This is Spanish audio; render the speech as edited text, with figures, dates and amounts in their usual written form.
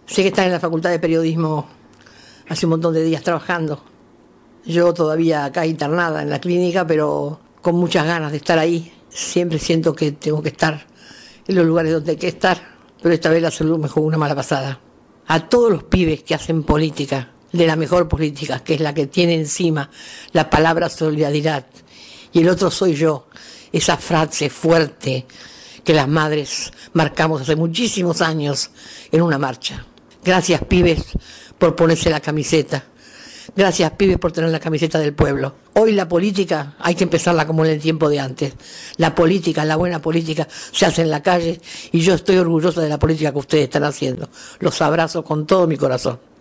Sé que están en la Facultad de Periodismo hace un montón de días trabajando. Yo todavía acá internada en la clínica, pero con muchas ganas de estar ahí. Siempre siento que tengo que estar en los lugares donde hay que estar, pero esta vez la salud me jugó una mala pasada. A todos los pibes que hacen política, de la mejor política, que es la que tiene encima la palabra solidaridad, y el otro soy yo, esa frase fuerte que las madres marcamos hace muchísimos años en una marcha. Gracias, pibes, por ponerse la camiseta. Gracias, pibes, por tener la camiseta del pueblo. Hoy la política hay que empezarla como en el tiempo de antes. La política, la buena política, se hace en la calle y yo estoy orgullosa de la política que ustedes están haciendo. Los abrazo con todo mi corazón.